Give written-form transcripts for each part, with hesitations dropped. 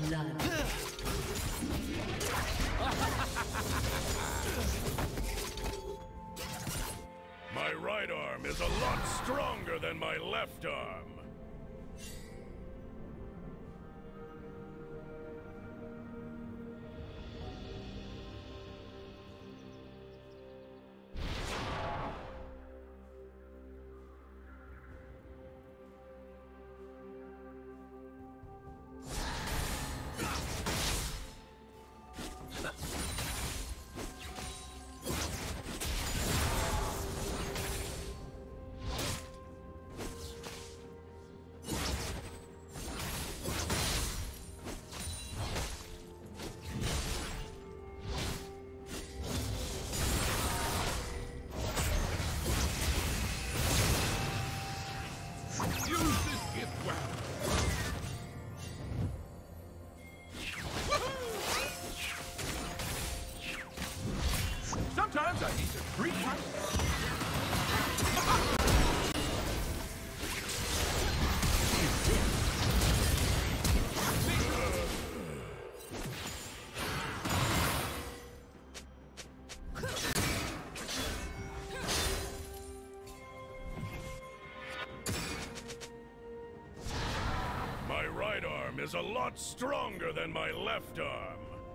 blood. My right arm is a lot stronger than my left arm. Sometimes I need to treat myself. My right arm is a lot stronger than my left arm.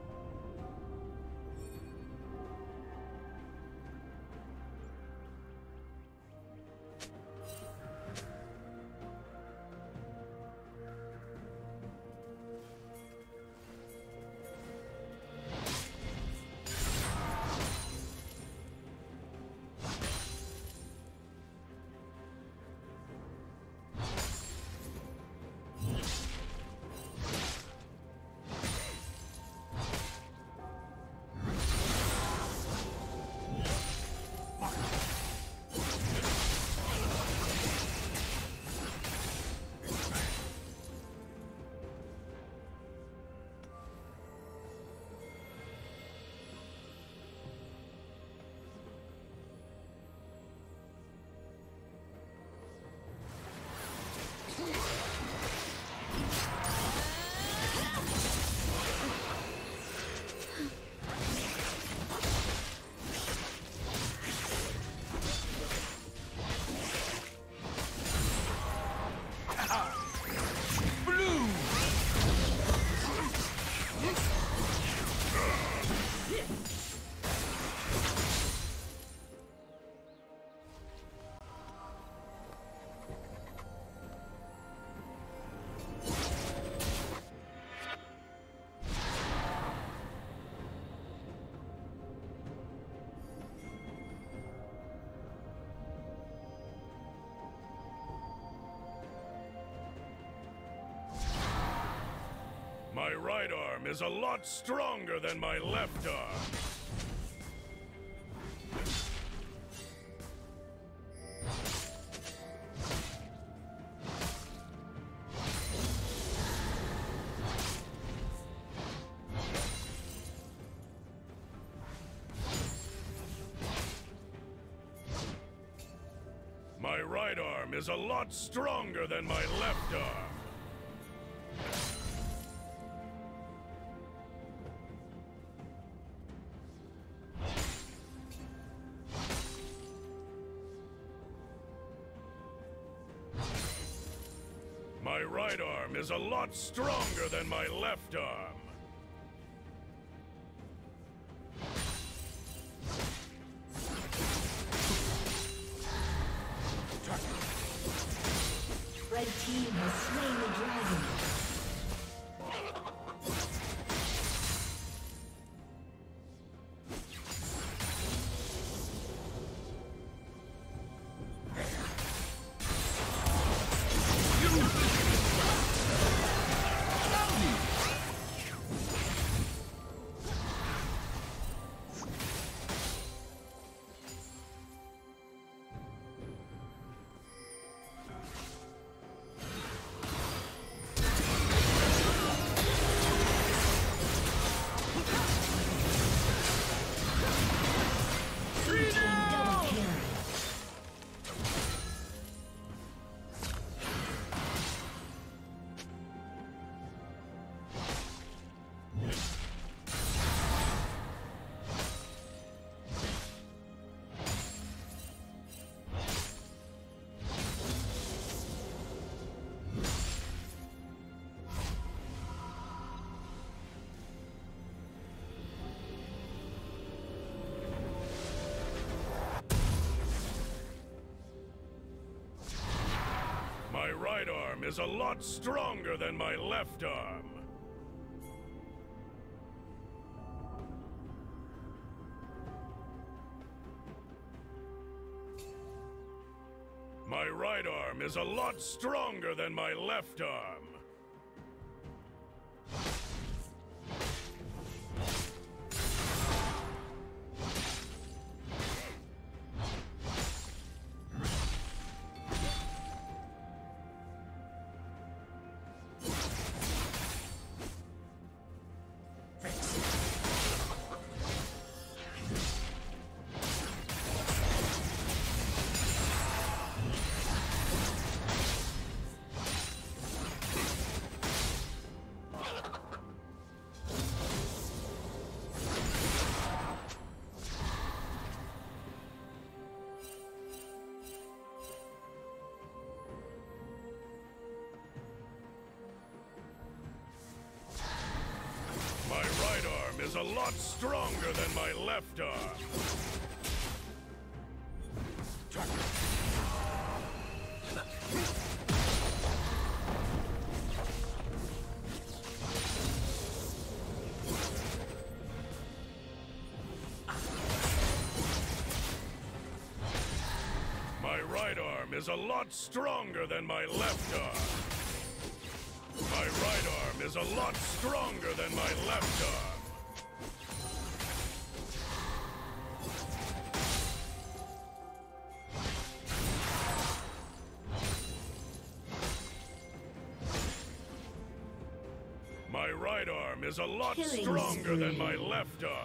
My right arm is a lot stronger than my left arm. My right arm is a lot stronger than my left arm. My right arm is a lot stronger than my left arm. Red team has slain the dragon. is a lot stronger than my left arm. My right arm is a lot stronger than my left arm. Is a lot stronger than my left arm. My right arm is a lot stronger than my left arm. My right arm is a lot stronger than my left arm. My right arm is a lot stronger than my left arm.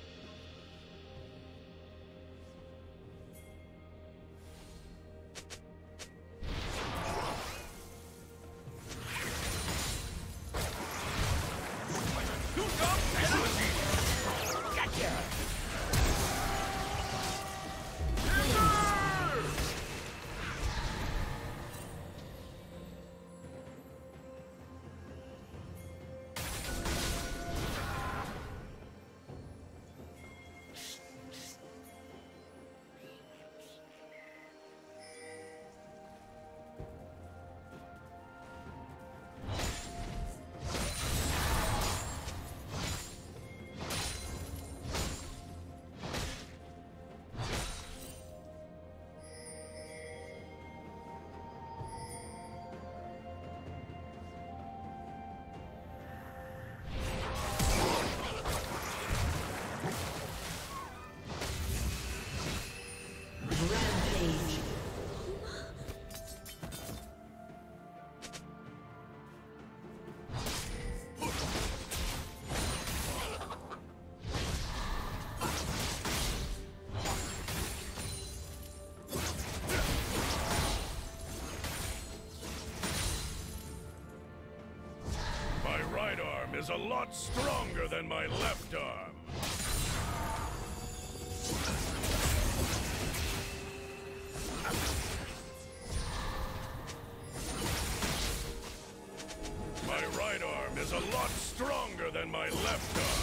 Is a lot stronger than my left arm. My right arm is a lot stronger than my left arm.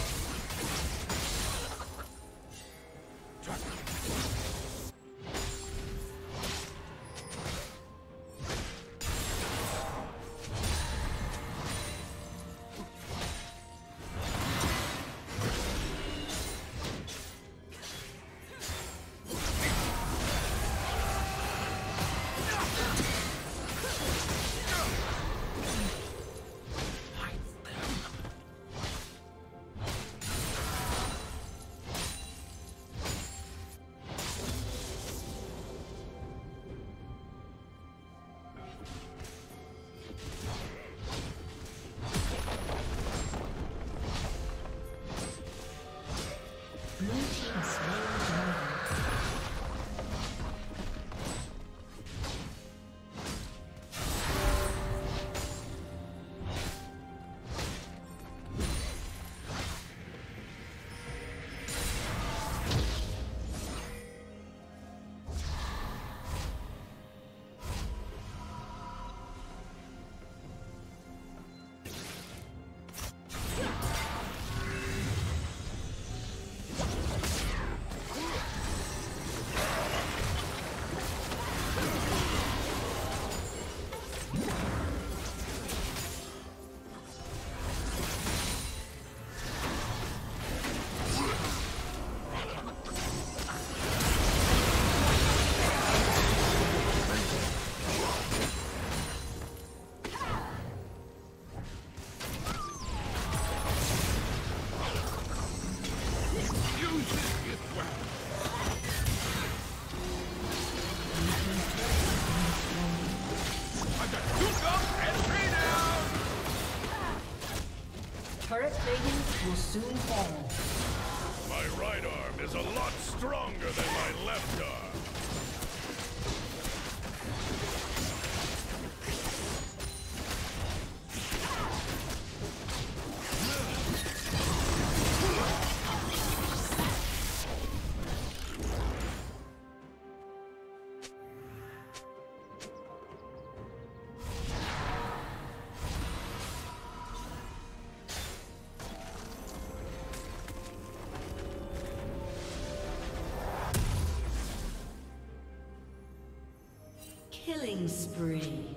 Turret plating will soon fall. My right arm is a lot stronger than my left arm. Killing spree.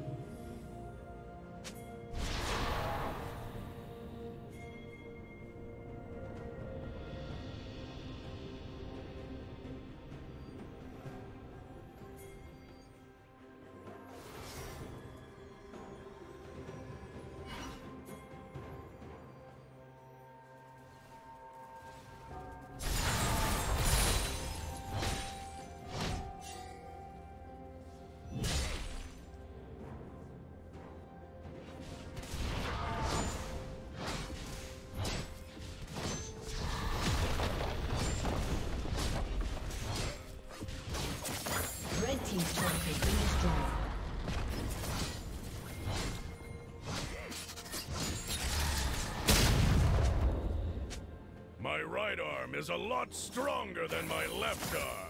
Team's turret has been destroyed. My right arm is a lot stronger than my left arm.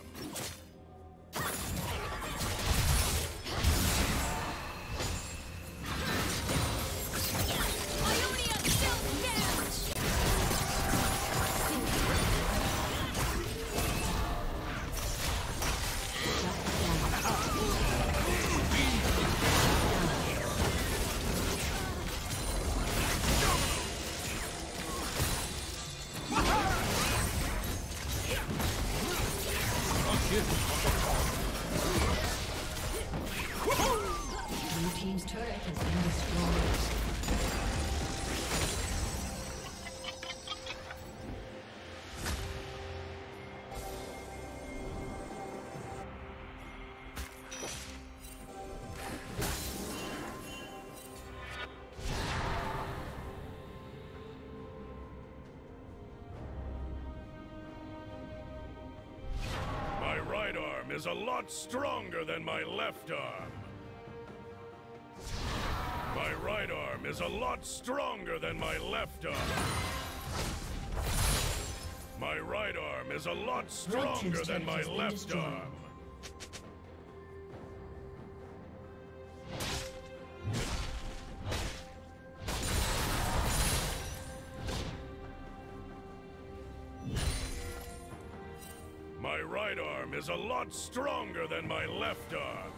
Blue team's turret has been destroyed. Is a lot stronger than my left arm. My right arm is a lot stronger than my left arm. My right arm is a lot stronger than my left arm. My right arm is a lot stronger than my left arm.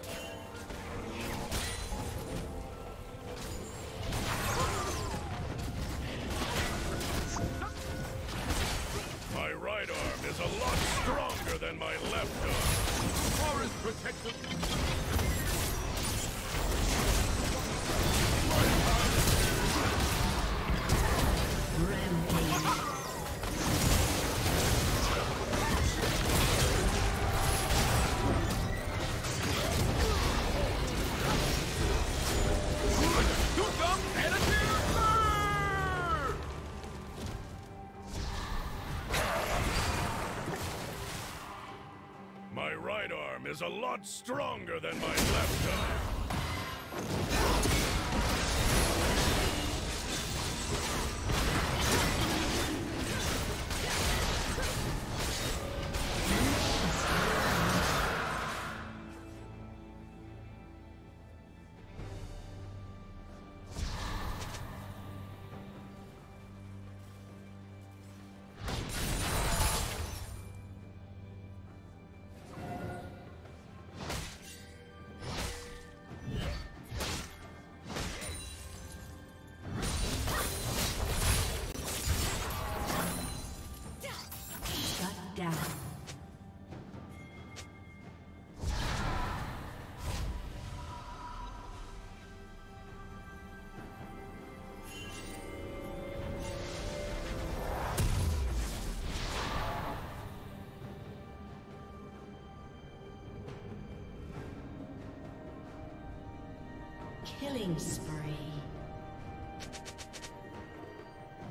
My right arm is a lot stronger than my left arm. Forest protected. My right arm is a lot stronger than my left arm. Killing spree.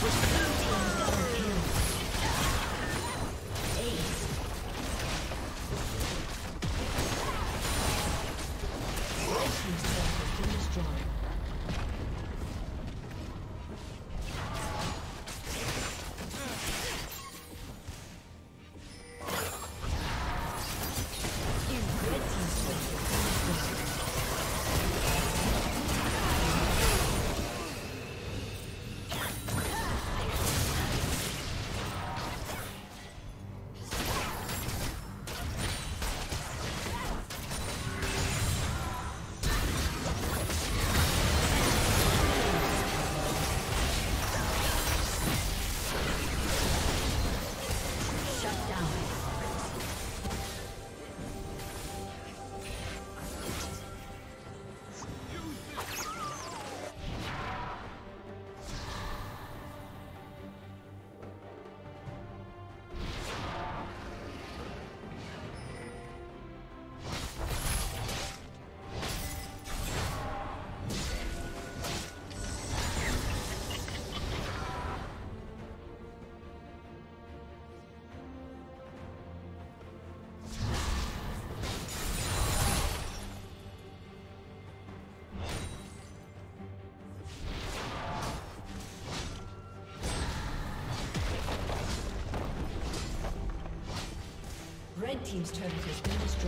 Red team's turret has been destroyed.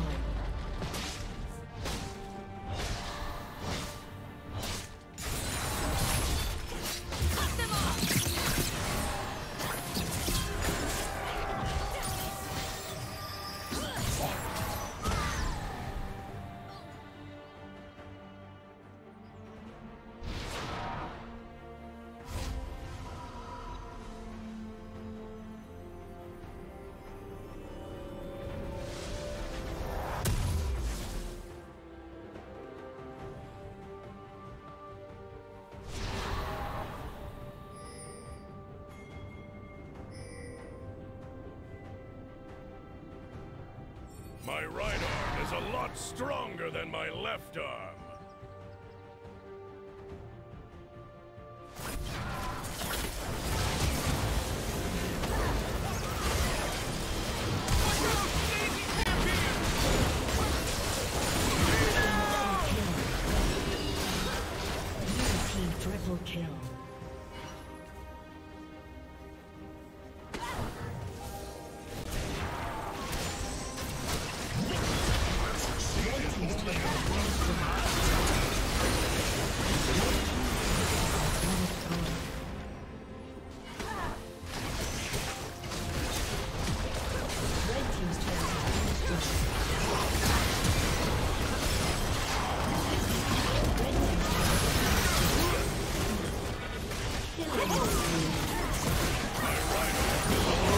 My right arm is a lot stronger than my left arm. Team triple kill. My right arm is a